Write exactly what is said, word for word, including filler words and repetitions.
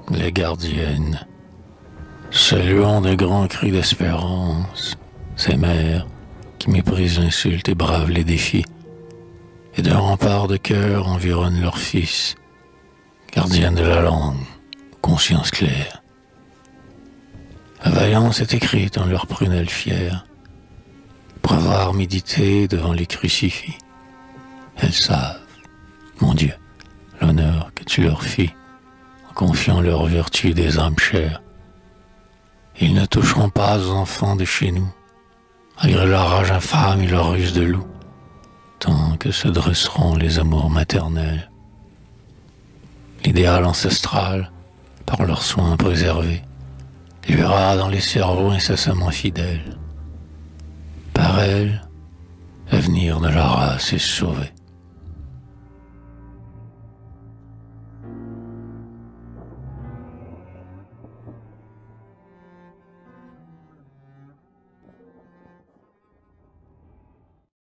les gardiennes, saluant de grands cris d'espérance, ces mères qui méprisent l'insulte et bravent les défis, et d'un rempart de cœur environnent leurs fils, gardiennes de la langue, conscience claire. La vaillance est écrite en leurs prunelles fières, pour avoir médité devant les crucifix. Elles savent, mon Dieu, l'honneur que tu leur fis, en confiant leur vertu des âmes chères. Ils ne toucheront pas aux enfants de chez nous, malgré leur rage infâme et leur ruse de loup, tant que se dresseront les amours maternels. L'idéal ancestral, par leurs soins préservés, luira dans les cerveaux incessamment fidèles. Par elle, l'avenir de la race est sauvé.